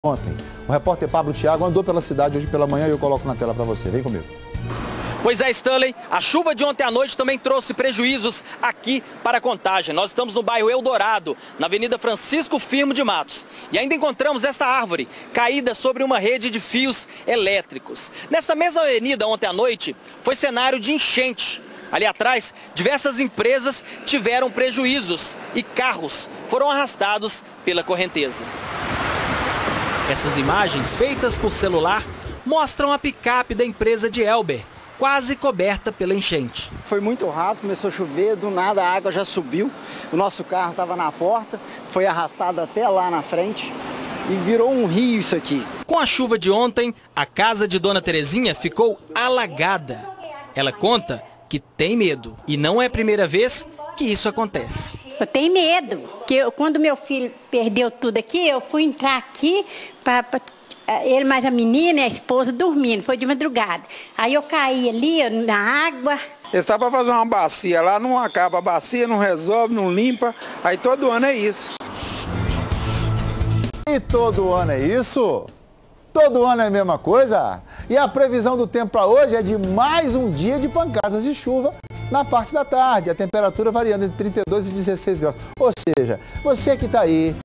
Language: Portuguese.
ontem. O repórter Pablo Thiago andou pela cidade hoje pela manhã e eu coloco na tela para você. Vem comigo. Pois é, Stanley, a chuva de ontem à noite também trouxe prejuízos aqui para Contagem. Nós estamos no bairro Eldorado, na Avenida Francisco Firmo de Matos. E ainda encontramos essa árvore caída sobre uma rede de fios elétricos. Nessa mesma avenida ontem à noite foi cenário de enchente. Ali atrás, diversas empresas tiveram prejuízos e carros foram arrastados pela correnteza. Essas imagens feitas por celular mostram a picape da empresa de Elber, quase coberta pela enchente. Foi muito rápido, começou a chover, do nada a água já subiu, o nosso carro estava na porta, foi arrastado até lá na frente e virou um rio isso aqui. Com a chuva de ontem, a casa de Dona Terezinha ficou alagada. Ela conta que tem medo e não é a primeira vez que isso acontece. Eu tenho medo, porque quando meu filho perdeu tudo aqui, eu fui entrar aqui ele mais a menina e a esposa dormindo, foi de madrugada. Aí eu caí ali na água. Eles estavam para fazer uma bacia lá, não acaba a bacia, não resolve, não limpa, aí todo ano é isso. E todo ano é isso? Todo ano é a mesma coisa? E a previsão do tempo para hoje é de mais um dia de pancadas de chuva na parte da tarde. A temperatura variando entre 32 e 16 graus. Ou seja, você que está aí